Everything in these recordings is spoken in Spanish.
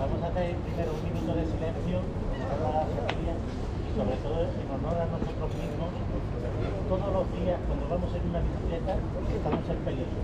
vamos a hacer primero un minuto de silencio en honor a la familia y sobre todo en honor a nosotros mismos. Todos los días cuando vamos en una bicicleta estamos en peligro.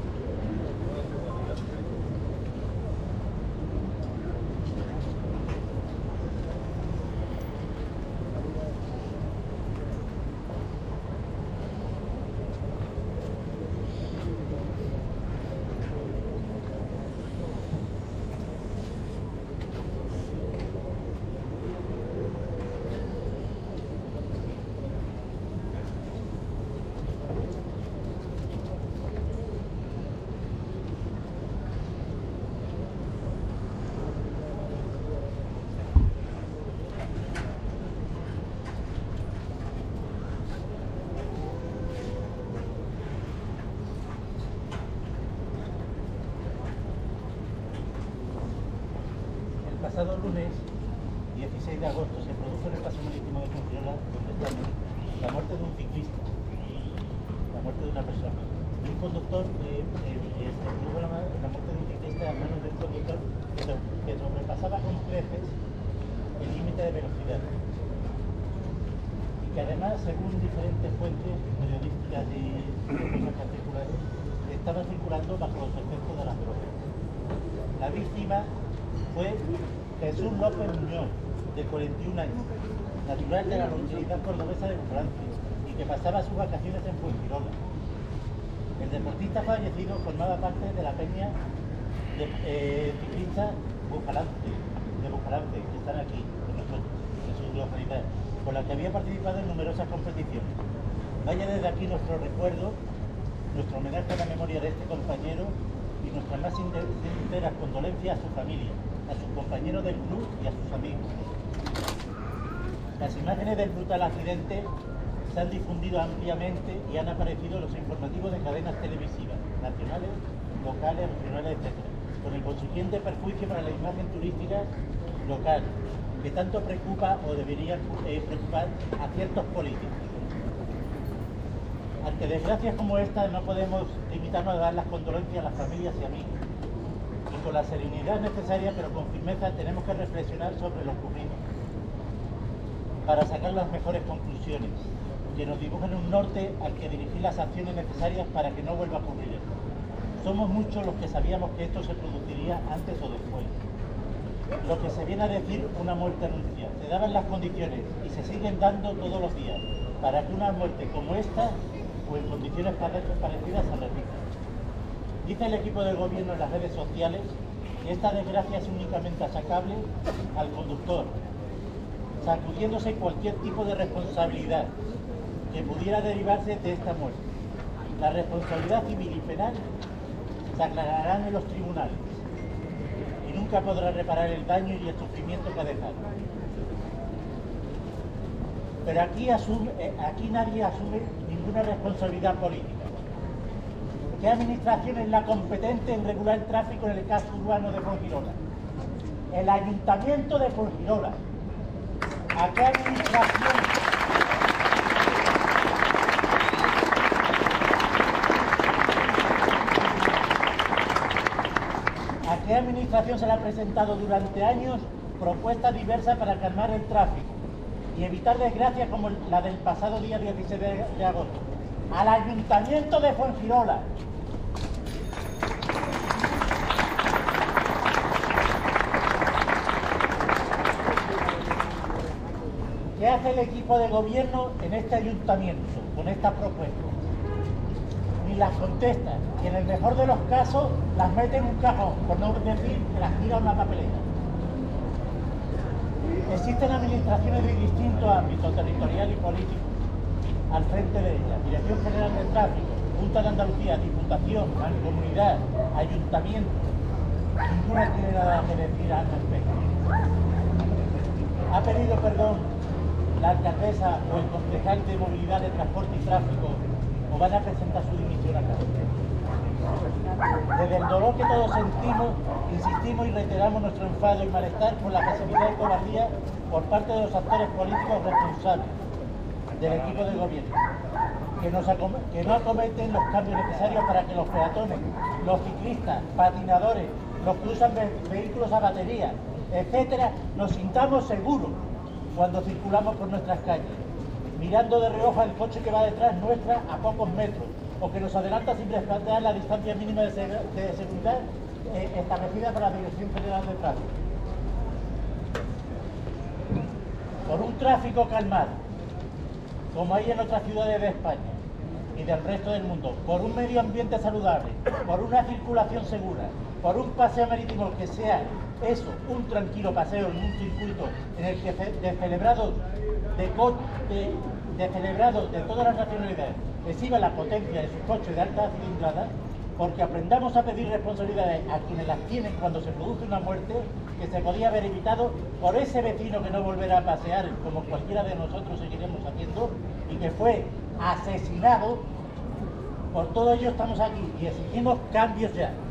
El pasado lunes, 16 de agosto, se produjo en el paso marítimo de Fuengirola, donde estamos, la muerte de un ciclista, la muerte de una persona. Un conductor, produjo la muerte de un ciclista a manos del conductor que sobrepasaba con creces el límite de velocidad. Y que además, según diferentes fuentes periodísticas y cosas particulares, estaba circulando bajo los efectos de las drogas. La víctima fue Jesús López Muñoz, de 41 años, natural de la localidad cordobesa de Bucaramanga y que pasaba sus vacaciones en Fuengirola. El deportista fallecido formaba parte de la peña de ciclistas de Bucaramanga, que están aquí con nosotros, en su localidad, con la que había participado en numerosas competiciones. Vaya desde aquí nuestro recuerdo, nuestro homenaje a la memoria de este compañero y nuestras más sinceras condolencias a su familia, a sus compañeros del club y a sus amigos. Las imágenes del brutal accidente se han difundido ampliamente y han aparecido en los informativos de cadenas televisivas, nacionales, locales, regionales, etc., con el consiguiente perjuicio para la imagen turística local, que tanto preocupa o debería preocupar a ciertos políticos. Ante desgracias como esta no podemos limitarnos a dar las condolencias a las familias y amigos. Y con la serenidad necesaria, pero con firmeza, tenemos que reflexionar sobre lo ocurrido para sacar las mejores conclusiones, que nos dibujen un norte al que dirigir las acciones necesarias para que no vuelva a ocurrir esto. Somos muchos los que sabíamos que esto se produciría antes o después. Lo que se viene a decir una muerte anunciada. Se daban las condiciones y se siguen dando todos los días para que una muerte como esta o en condiciones parecidas se repita. Dice el equipo del gobierno en las redes sociales que esta desgracia es únicamente achacable al conductor, sacudiéndose cualquier tipo de responsabilidad que pudiera derivarse de esta muerte. La responsabilidad civil y penal se aclararán en los tribunales y nunca podrá reparar el daño y el sufrimiento que ha dejado. Pero aquí nadie asume ninguna responsabilidad política. ¿Qué administración es la competente en regular el tráfico en el casco urbano de Fuengirola? El Ayuntamiento de Fuengirola. ¿A qué administración? ¿A qué administración se le ha presentado durante años propuestas diversas para calmar el tráfico y evitar desgracias como la del pasado día 16 de agosto? Al Ayuntamiento de Fuengirola. ¿Qué hace el equipo de gobierno en este ayuntamiento con esta propuesta? Ni las contesta, y en el mejor de los casos las mete en un cajón, por no decir que las tira a una papelera. Existen administraciones de distintos ámbitos, territorial y político, al frente de ellas: Dirección General de Tráfico, Junta de Andalucía, Diputación, Mancomunidad, Ayuntamiento. Ninguna tiene nada que decir al respecto. ¿Ha pedido perdón la alcaldesa o el concejal de Movilidad, de Transporte y Tráfico, o van a presentar su dimisión acá? Desde el dolor que todos sentimos, insistimos y reiteramos nuestro enfado y malestar por la pasividad y cobardía por parte de los actores políticos responsables del equipo de gobierno, que no acometen los cambios necesarios para que los peatones, los ciclistas, patinadores, los que usan vehículos a batería, etcétera, nos sintamos seguros cuando circulamos por nuestras calles, mirando de reojo al coche que va detrás nuestra a pocos metros, o que nos adelanta sin respetar la distancia mínima de seguridad establecida por la Dirección General de Tráfico. Por un tráfico calmado, como hay en otras ciudades de España y del resto del mundo, por un medio ambiente saludable, por una circulación segura, por un paseo marítimo que sea eso, un tranquilo paseo en un circuito en el que descelebrados de todas las nacionalidades exhiban la potencia de sus coches de alta cilindrada, porque aprendamos a pedir responsabilidades a quienes las tienen cuando se produce una muerte que se podía haber evitado por ese vecino que no volverá a pasear, como cualquiera de nosotros seguiremos haciendo, y que fue asesinado. Por todo ello estamos aquí y exigimos cambios ya.